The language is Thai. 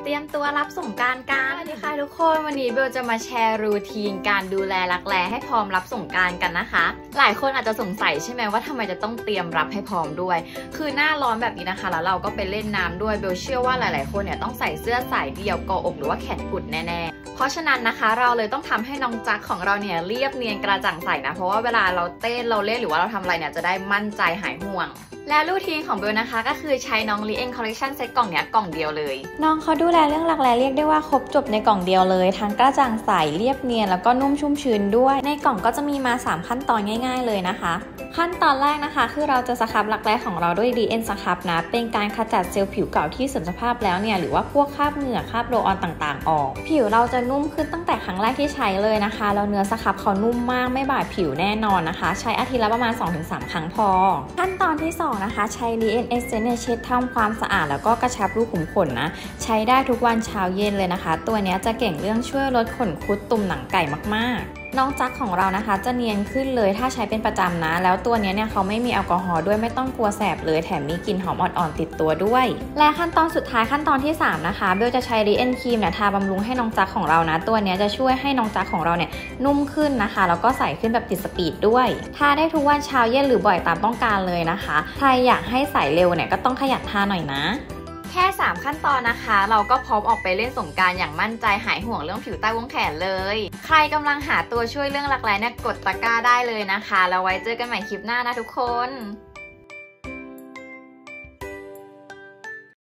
เตรียมตัวรับสงกรานต์กันสวัสดีค่ะทุกคนวันนี้เบลจะมาแชร์รูทีนการดูแลรักแร้ให้พร้อมรับสงกรานต์กันนะคะหลายคนอาจจะสงสัยใช่ไหมว่าทำไมจะต้องเตรียมรับให้พร้อมด้วยคือหน้าร้อนแบบนี้นะคะแล้วเราก็ไปเล่นน้ำด้วยเบลเชื่อว่าหลายๆคนเนี่ยต้องใส่เสื้อสายเดี่ยวเกาะอกหรือว่าแขนกุดแน่ๆเพราะฉะนั้นนะคะเราเลยต้องทำให้น้องจักของเราเนี่ยเรียบเนียนกระจ่างใสนะเพราะว่าเวลาเราเต้นเราเล่นหรือว่าเราทำอะไรเนี่ยจะได้มั่นใจหายห่วงและรูทีนของเบลนะคะก็คือใช้น้องลีเอ็นคอลเลคชันเซตกล่องเนี้ยกล่องเดียวเลยน้องเขาดูแลเรื่องรักแร้เรียกได้ว่าครบจบในกล่องเดียวเลยทั้งกระจ่างใสเรียบเนียนแล้วก็นุ่มชุ่มชื้นด้วยในกล่องก็จะมีมา3ขั้นตอนง่ายๆเลยนะคะขั้นตอนแรกนะคะคือเราจะสครับรักแร้ของเราด้วย DN สครับนะเป็นการขจัดเซลล์ผิวเก่าที่เสื่อมสภาพแล้วเนี่ยหรือว่าพวกคราบเหงื่อคราบโรลออนต่างๆออกผิวเราจะนุ่มขึ้นตั้งแต่ครั้งแรกที่ใช้เลยนะคะแล้วเนื้อสครับเขานุ่มมากไม่บาดผิวแน่นอนนะคะใช้อาทิตย์ละประมาณ 2-3 ครั้งพอขั้นตอนที่2นะคะใช้ DN Essence เช็ดทำความสะอาดแล้วก็กระชับรูขุมขนนะใช้ได้ทุกวันเช้าเย็นเลยนะคะตัวนี้จะเก่งเรื่องช่วยลดขนคุดตุ่มหนังไก่มากๆน้องจักของเรานะคะจะเนียนขึ้นเลยถ้าใช้เป็นประจำนะแล้วตัวนี้เนี่ยเขาไม่มีแอลกอฮอล์ด้วยไม่ต้องกลัวแสบเลยแถมมีกลิ่นหอมอ่อนๆติดตัวด้วยและขั้นตอนสุดท้ายขั้นตอนที่3นะคะเบลจะใช้รีเอนครีมเนี่ยทาบำรุงให้น้องจักของเรานะตัวนี้จะช่วยให้น้องจักของเราเนี่ยนุ่มขึ้นนะคะแล้วก็ใสขึ้นแบบติดสปีดด้วยทาได้ทุกวันเช้าเย็นหรือบ่อยตามต้องการเลยนะคะใครอยากให้ใสเร็วเนี่ยก็ต้องขยันทาหน่อยนะแค่3ขั้นตอนนะคะเราก็พร้อมออกไปเล่นสงกรานต์อย่างมั่นใจหายห่วงเรื่องผิวใต้วงแขนเลยใครกำลังหาตัวช่วยเรื่องรักแร้เนี่ยกดตะกร้าได้เลยนะคะแล้วไว้เจอกันใหม่คลิปหน้านะทุกคน